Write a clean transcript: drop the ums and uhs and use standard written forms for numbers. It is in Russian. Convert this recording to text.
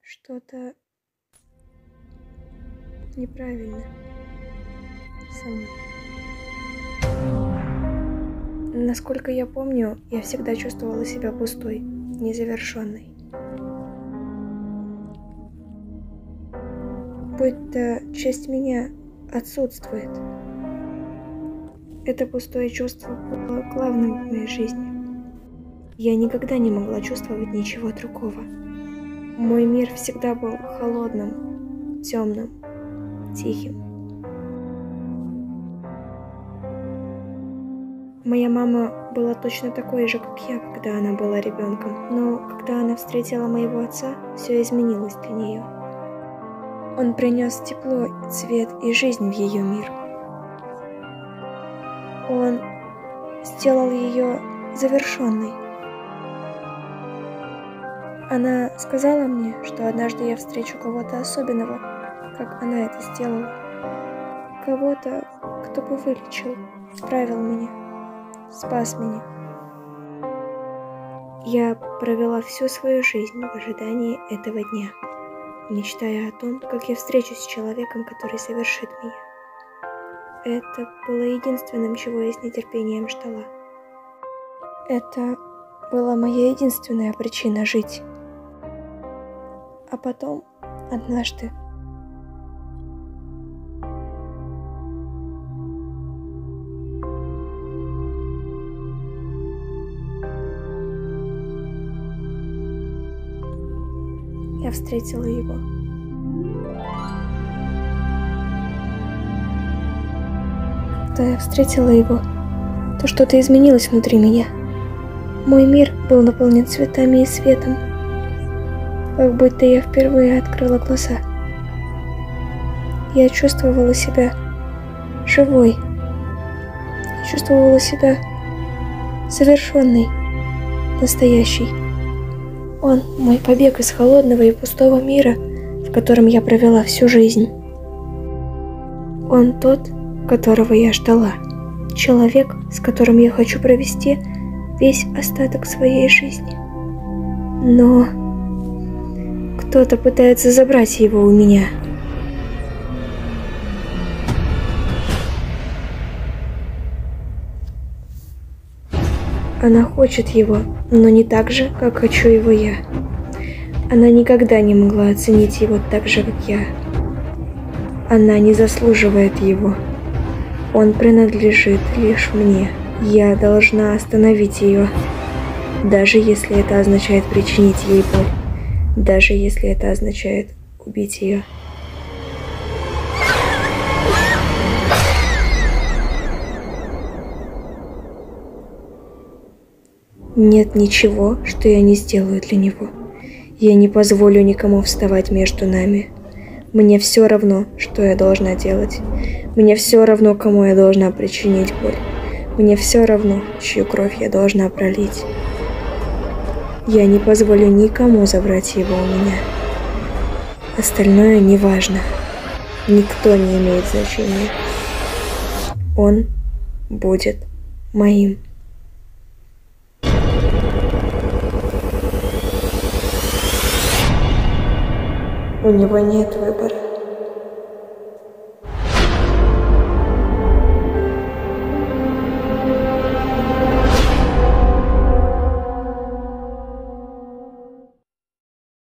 Что-то неправильно со мной. Насколько я помню, я всегда чувствовала себя пустой, незавершенной. Будто часть меня отсутствует. Это пустое чувство было главным в моей жизни. Я никогда не могла чувствовать ничего другого. Мой мир всегда был холодным, темным, тихим. Моя мама была точно такой же, как я, когда она была ребенком, но когда она встретила моего отца, все изменилось для нее. Он принес тепло, цвет и жизнь в ее мир. Он сделал ее завершенной. Она сказала мне, что однажды я встречу кого-то особенного, как она это сделала. Кого-то, кто бы вылечил, исправил меня, спас меня. Я провела всю свою жизнь в ожидании этого дня, мечтая о том, как я встречусь с человеком, который совершит меня. Это было единственным, чего я с нетерпением ждала. Это была моя единственная причина жить. А потом, однажды, я встретила его. Когда я встретила его, то что-то изменилось внутри меня. Мой мир был наполнен цветами и светом, как будто я впервые открыла глаза. Я чувствовала себя живой. Я чувствовала себя совершенной, настоящей. Он мой побег из холодного и пустого мира, в котором я провела всю жизнь. Он тот, которого я ждала. Человек, с которым я хочу провести весь остаток своей жизни. Но кто-то пытается забрать его у меня. Она хочет его, но не так же, как хочу его я. Она никогда не могла оценить его так же, как я. Она не заслуживает его. Он принадлежит лишь мне. Я должна остановить ее, даже если это означает причинить ей боль. Даже если это означает убить ее. Нет ничего, что я не сделаю для него. Я не позволю никому вставать между нами. Мне все равно, что я должна делать. Мне все равно, кому я должна причинить боль. Мне все равно, чью кровь я должна пролить. Я не позволю никому забрать его у меня. Остальное не важно. Никто не имеет значения. Он будет моим. У него нет выбора.